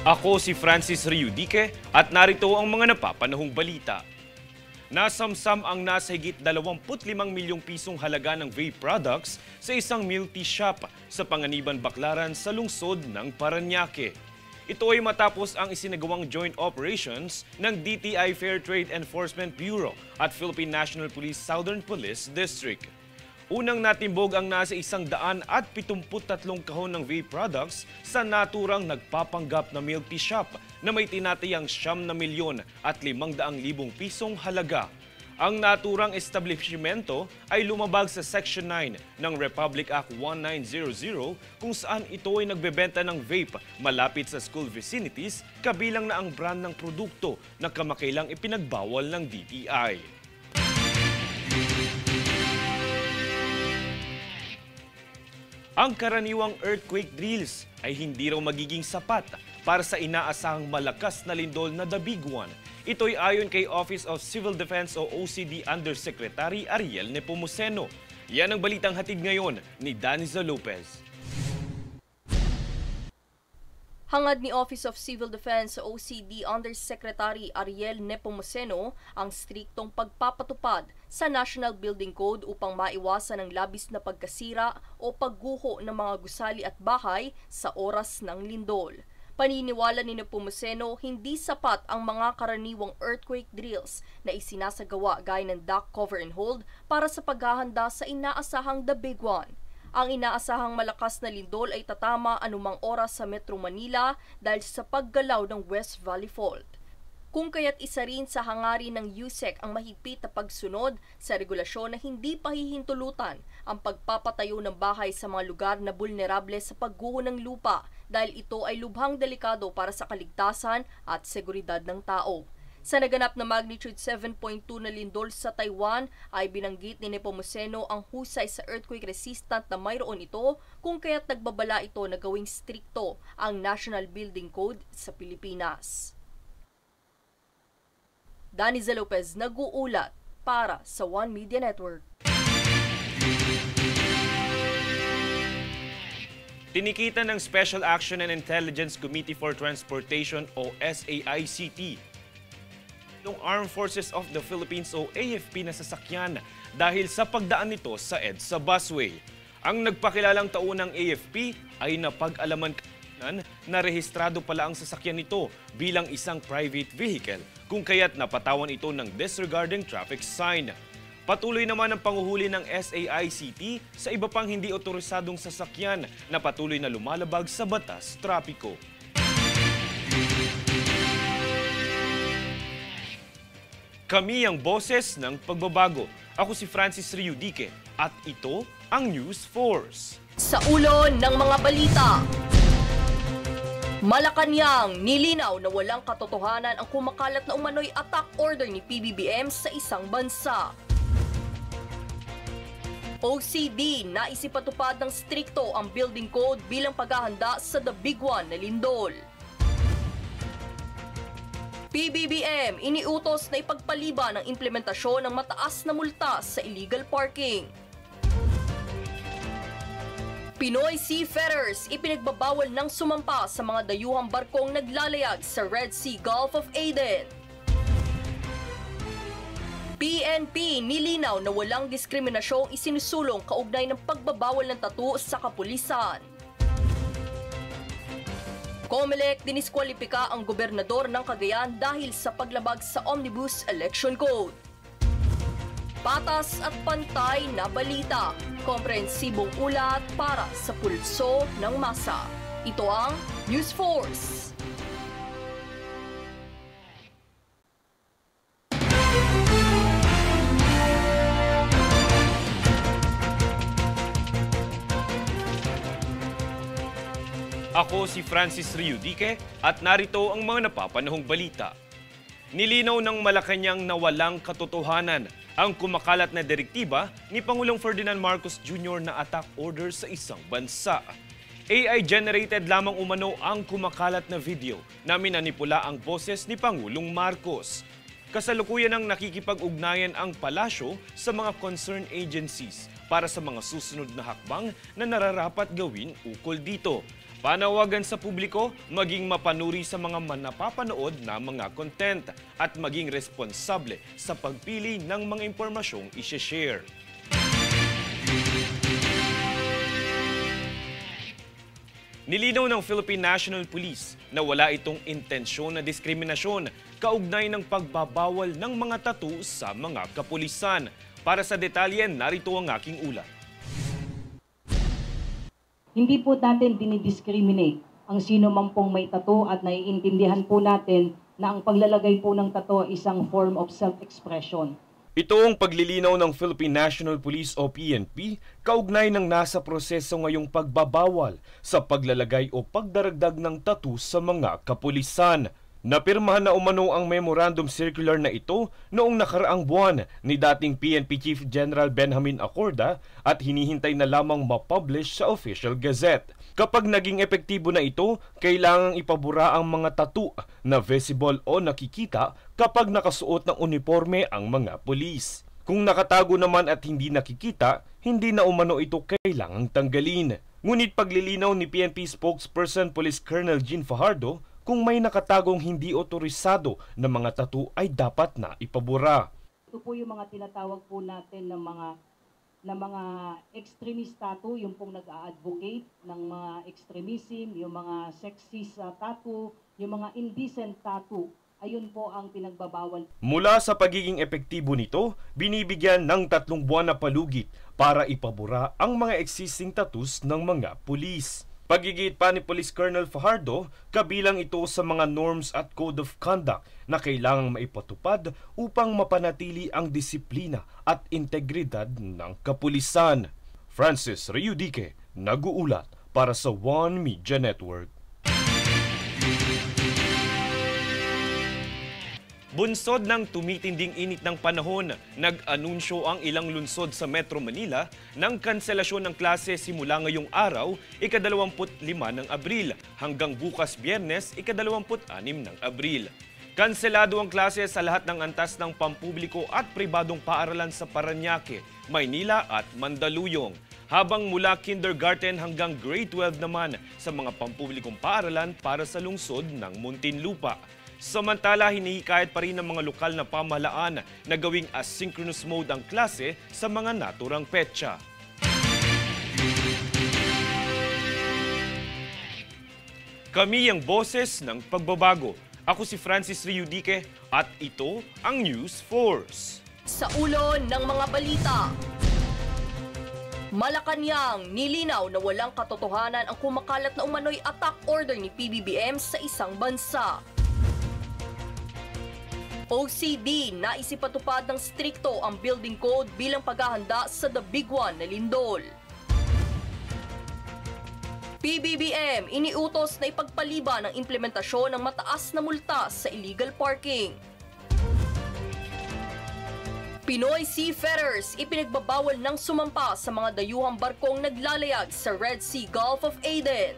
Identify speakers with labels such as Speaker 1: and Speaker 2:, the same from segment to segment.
Speaker 1: Ako si Francis Riudique at narito ang mga napapanahong balita. Nasamsam ang nasa higit 25 milyong pisong halaga ng vape products sa isang multi shop sa Panganiban, Baclaran sa lungsod ng Parañaque. Ito ay matapos ang isinagawang joint operations ng DTI Fair Trade Enforcement Bureau at Philippine National Police Southern Police District. Unang natimbog ang nasa 173 kahon ng vape products sa naturang nagpapanggap na milk tea shop na may tinatayang 9 milyon at 500,000 pisong halaga. Ang naturang establishmento ay lumabag sa Section 9 ng Republic Act 1900 kung saan ito ay nagbebenta ng vape malapit sa school vicinities kabilang na ang brand ng produkto na kamakailang ipinagbawal ng DTI. Ang karaniwang earthquake drills ay hindi raw magiging sapat para sa inaasahang malakas na lindol na The Big One. Ito'y ayon kay Office of Civil Defense o OCD Undersecretary Ariel Nepomuceno. Yan ang balitang hatid ngayon ni Daniza Lopez.
Speaker 2: Hangad ni Office of Civil Defense o OCD Undersecretary Ariel Nepomuceno ang striktong pagpapatupad sa National Building Code upang maiwasan ang labis na pagkasira o pagguho ng mga gusali at bahay sa oras ng lindol. Paniniwala ni Nepomuceno, hindi sapat ang mga karaniwang earthquake drills na isinasagawa gaya ng duck cover and hold para sa paghahanda sa inaasahang The Big One. Ang inaasahang malakas na lindol ay tatama anumang oras sa Metro Manila dahil sa paggalaw ng West Valley Fault. Kung kaya't isa rin sa hangarin ng USEC ang mahigpit na pagsunod sa regulasyon na hindi pahihintulutan ang pagpapatayo ng bahay sa mga lugar na vulnerable sa pagguho ng lupa dahil ito ay lubhang delikado para sa kaligtasan at seguridad ng tao. Sa naganap na magnitude 7.2 na lindol sa Taiwan ay binanggit ni Nepomuceno ang husay sa earthquake resistant na mayroon ito kung kaya't nagbabala ito na gawing strikto ang National Building Code sa Pilipinas. Daniza Lopez nag-uulat para sa One Media Network.
Speaker 1: Tinikita ng Special Action and Intelligence Committee for Transportation o SAICT ng Armed Forces of the Philippines o AFP na sasakyan dahil sa pagdaan nito sa EDSA busway. Ang nagpakilalang taunang AFP ay napag-alaman na rehistrado pala ang sasakyan nito bilang isang private vehicle kung kaya't napatawan ito ng disregarding traffic sign. Patuloy naman ang panguhuli ng SAICT sa iba pang hindi otorisadong sasakyan na patuloy na lumalabag sa batas trapiko. Kami ang boses ng pagbabago. Ako si Francis Riudique at ito ang News Force.
Speaker 2: Sa ulo ng mga balita, Malacanang, nilinaw na walang katotohanan ang kumakalat na umano'y attack order ni PBBM sa isang bansa. OCD, naisipatupad ng strikto ang building code bilang paghahanda sa The Big One na lindol. PBBM, iniutos na ipagpaliban ang implementasyon ng mataas na multa sa illegal parking. Pinoy seafarers, ipinagbabawal ng sumampa sa mga dayuhang barkong naglalayag sa Red Sea Gulf of Aden. PNP, nilinaw na walang diskriminasyong isinusulong kaugnay ng pagbabawal ng tattoo sa kapulisan. COMELEC, diniskwalipika ang gobernador ng Cagayan dahil sa paglabag sa Omnibus Election Code. Patas at pantay na balita, komprehensibong ulat para sa pulso ng masa. Ito ang News Force.
Speaker 1: Ako si Francis Riudique at narito ang mga napapanahong balita. Nilinaw ng Malacanang na walang katotohanan ang kumakalat na direktiba ni Pangulong Ferdinand Marcos Jr. na attack order sa isang bansa. AI-generated lamang umano ang kumakalat na video na minanipula ang boses ni Pangulong Marcos. Kasalukuyan ang nakikipag-ugnayan ang palasyo sa mga concerned agencies para sa mga susunod na hakbang na nararapat gawin ukol dito. Panawagan sa publiko maging mapanuri sa mga napapanood na mga content at maging responsable sa pagpili ng mga impormasyong i-share. Nilinaw ng Philippine National Police na wala itong intensyon na diskriminasyon kaugnay ng pagbabawal ng mga tattoo sa mga kapulisan. Para sa detalye, narito ang aking ulat.
Speaker 3: Hindi po natin dinidiscriminate ang sino man pong may tattoo at naiintindihan po natin na ang paglalagay po ng tattoo ay isang form of self-expression.
Speaker 1: Ito ang paglilinaw ng Philippine National Police o PNP kaugnay ng nasa proseso ngayong pagbabawal sa paglalagay o pagdaragdag ng tattoo sa mga kapulisan. Napirmahan na umano ang memorandum circular na ito noong nakaraang buwan ni dating PNP Chief General Benjamin Acorda at hinihintay na lamang mapublish sa Official Gazette. Kapag naging epektibo na ito, kailangang ipabura ang mga tattoo na visible o nakikita kapag nakasuot ng uniforme ang mga pulis. Kung nakatago naman at hindi nakikita, hindi na umano ito kailangang tanggalin. Ngunit paglilinaw ni PNP spokesperson Police Colonel Jean Fajardo, kung may nakatagong hindi otorisado na mga tattoo ay dapat na ipabura.
Speaker 3: Ito po yung mga tinatawag po natin ng mga extremist tattoo, yung pong nag-a-advocate ng mga extremism, yung mga sexist tattoo, yung mga indecent tattoo. Ayun po ang pinagbabawal.
Speaker 1: Mula sa pagiging epektibo nito, binibigyan ng 3 buwan na palugit para ipabura ang mga existing tattoos ng mga pulis. Pagigit pa ni Police Colonel Fajardo, kabilang ito sa mga norms at code of conduct na kailangang maipatupad upang mapanatili ang disiplina at integridad ng kapulisan. Francis Reyudique, nag-uulat para sa One Media Network. Bunsod ng tumitinding init ng panahon, nag-anunsyo ang ilang lungsod sa Metro Manila ng kanselasyon ng klase simula ngayong araw, ika-25 ng Abril, hanggang bukas Biyernes, ika-26 ng Abril. Kanselado ang klase sa lahat ng antas ng pampubliko at pribadong paaralan sa Parañaque, Maynila at Mandaluyong. Habang mula kindergarten hanggang grade 12 naman sa mga pampublikong paaralan para sa lungsod ng Muntinlupa. Samantala, hinihikayat pa rin ng mga lokal na pamahalaan na gawing asynchronous mode ang klase sa mga naturang petsa. Kami ang boses ng pagbabago. Ako si Francis Reyudique at ito ang News Force.
Speaker 2: Sa ulo ng mga balita. Malacanang, nilinaw na walang katotohanan ang kumakalat na umano'y attack order ni PBBM sa isang bansa. OCD, naisipatupad ng strikto ang building code bilang paghahanda sa The Big One na lindol. PBBM, iniutos na ipagpaliban ang implementasyon ng mataas na multa sa illegal parking. Pinoy seafarers, ipinagbabawal ng sumampa sa mga dayuhang barkong naglalayag sa Red Sea Gulf of Aden.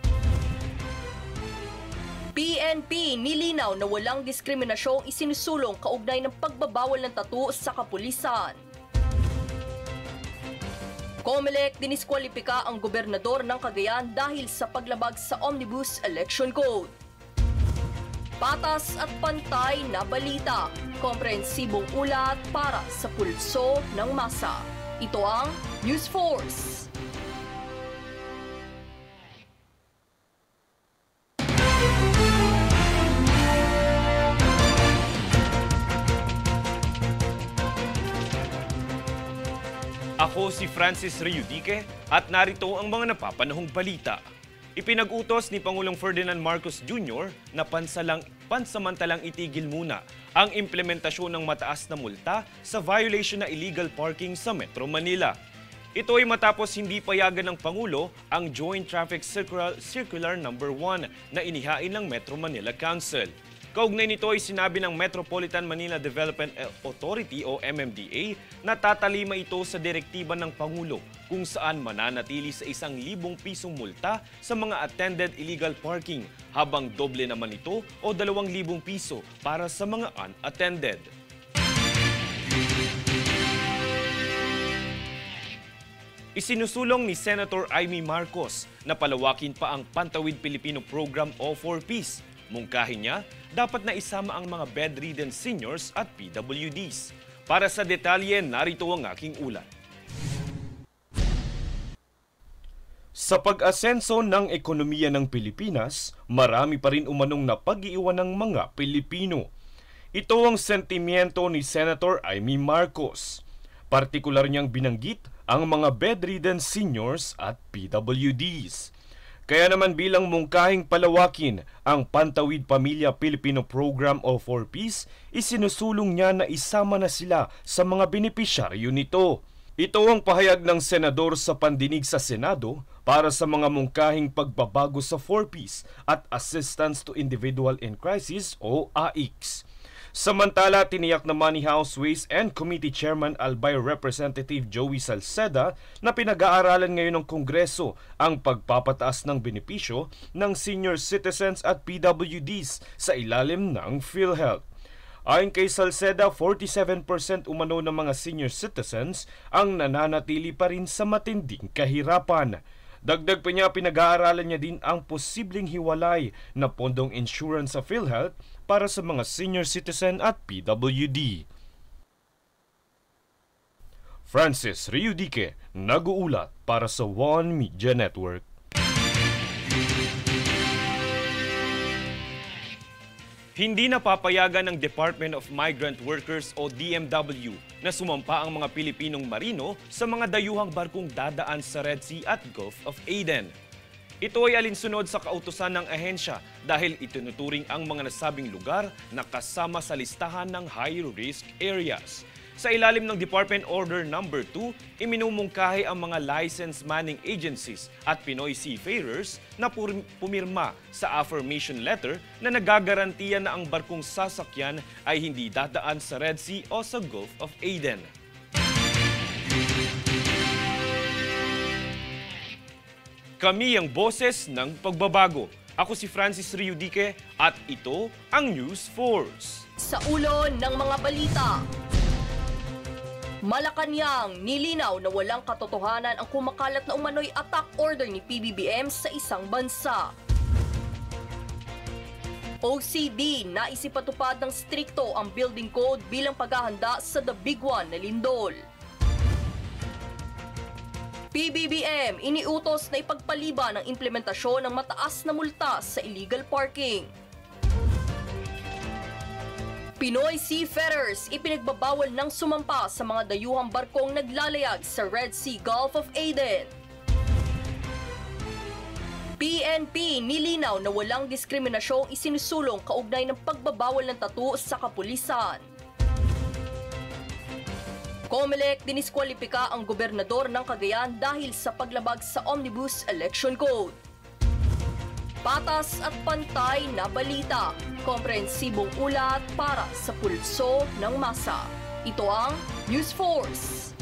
Speaker 2: PNP, nilinaw na walang diskriminasyong isinusulong kaugnay ng pagbabawal ng tattoo sa kapulisan. COMELEC, diniskwalipika ang gobernador ng Cagayan dahil sa paglabag sa Omnibus Election Code. Patas at pantay na balita, komprehensibong ulat para sa pulso ng masa. Ito ang News Force.
Speaker 1: Ako si Francis Reyudique at narito ang mga napapanahong balita. Ipinag-utos ni Pangulong Ferdinand Marcos Jr. na pansamantalang itigil muna ang implementasyon ng mataas na multa sa violation na illegal parking sa Metro Manila. Ito ay matapos hindi payagan ng Pangulo ang Joint Traffic Circular No. 1 na inihain ng Metro Manila Council. Kaugnay nito ay sinabi ng Metropolitan Manila Development Authority o MMDA na tatalima ito sa direktiba ng Pangulo kung saan mananatili sa 1,000 pisong multa sa mga attended illegal parking habang doble naman ito o 2,000 piso para sa mga unattended. Isinusulong ni Senator Amy Marcos na palawakin pa ang Pantawid Pilipino Program o 4Ps. Mungkahin niya, dapat na isama ang mga bedridden seniors at PWDs. Para sa detalye, narito ang aking ulat. Sa pag-asenso ng ekonomiya ng Pilipinas, marami pa rin umanong napag-iwan ng mga Pilipino. Ito ang sentimiento ni Senator Amy Marcos. Partikular niyang binanggit ang mga bedridden seniors at PWDs. Kaya naman bilang mungkahing palawakin ang Pantawid Pamilya Pilipino Program o 4Ps, isinusulong niya na isama na sila sa mga benepisyaryo nito. Ito ang pahayag ng senador sa pandinig sa Senado para sa mga mungkahing pagbabago sa 4Ps at Assistance to Individual in Crisis o AICS. Samantala, tiniyak naman ni House Ways and Committee Chairman Albay Representative Joey Salceda na pinag-aaralan ngayon ng Kongreso ang pagpapataas ng benepisyo ng senior citizens at PWDs sa ilalim ng PhilHealth. Ayon kay Salceda, 47% umano ng mga senior citizens ang nananatili pa rin sa matinding kahirapan. Dagdag pa niya, pinag-aaralan niya din ang posibleng hiwalay na pondong insurance sa PhilHealth para sa mga senior citizen at PWD. Francis Riudique, nag-uulat para sa One Media Network. Hindi na papayagan ng Department of Migrant Workers o DMW na sumampa ang mga Pilipinong marino sa mga dayuhang barkong dadaan sa Red Sea at Gulf of Aden. Ito ay alinsunod sa kautusan ng ahensya dahil itinuturing ang mga nasabing lugar na kasama sa listahan ng high-risk areas. Sa ilalim ng Department Order No. 2, iminumungkahi ang mga licensed manning agencies at Pinoy seafarers na pumirma sa affirmation letter na nagagarantiya na ang barkong sasakyan ay hindi dadaan sa Red Sea o sa Gulf of Aden. Kami ang boses ng pagbabago. Ako si Francis Riudique at ito ang News Force.
Speaker 2: Sa ulo ng mga balita, Malacanang, nilinaw na walang katotohanan ang kumakalat na umano'y attack order ni PBBM sa isang bansa. OCD, naisipatupad ng strikto ang building code bilang paghahanda sa The Big One na lindol. PBBM, iniutos na ipagpaliban ang implementasyon ng mataas na multa sa illegal parking. Pinoy seafarers, ipinagbabawal ng sumampa sa mga dayuhang barkong naglalayag sa Red Sea Gulf of Aden. PNP, nilinaw na walang diskriminasyong isinusulong kaugnay ng pagbabawal ng tattoo sa kapulisan. COMELEC, diniskwalipika ang gobernador ng Cagayan dahil sa paglabag sa Omnibus Election Code. Patas at pantay na balita, komprehensibong ulat para sa pulso ng masa. Ito ang News Force.